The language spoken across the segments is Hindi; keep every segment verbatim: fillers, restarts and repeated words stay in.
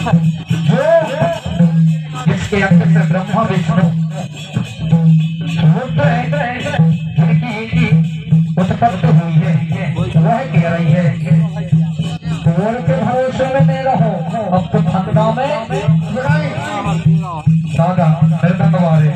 जो जिसके अंत से ब्रह्मा विष्णु जिनकी उत्पत्ति हुई है वह कह रही है और के भरोसे में नहीं रहो, अब तो फंदना में दादा निर्बंध वाले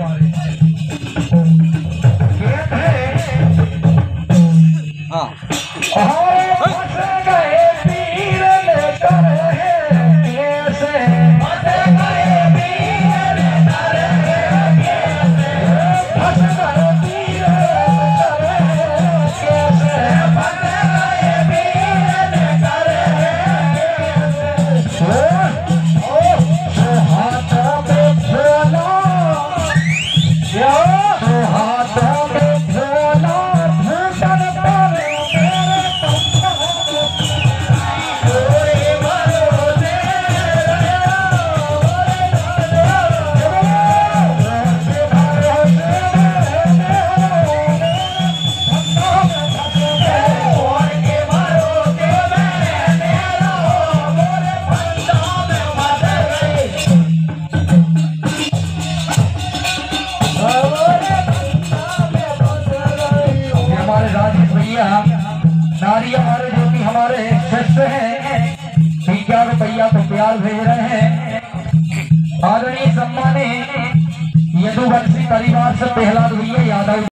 नारी हमारे जो कि हमारे शिष्य हैं तीन चार रुपया तो प्यार भेज रहे हैं। आदरणीय सम्मानित यदुवंशी परिवार से प्रहलाद भैया यादव।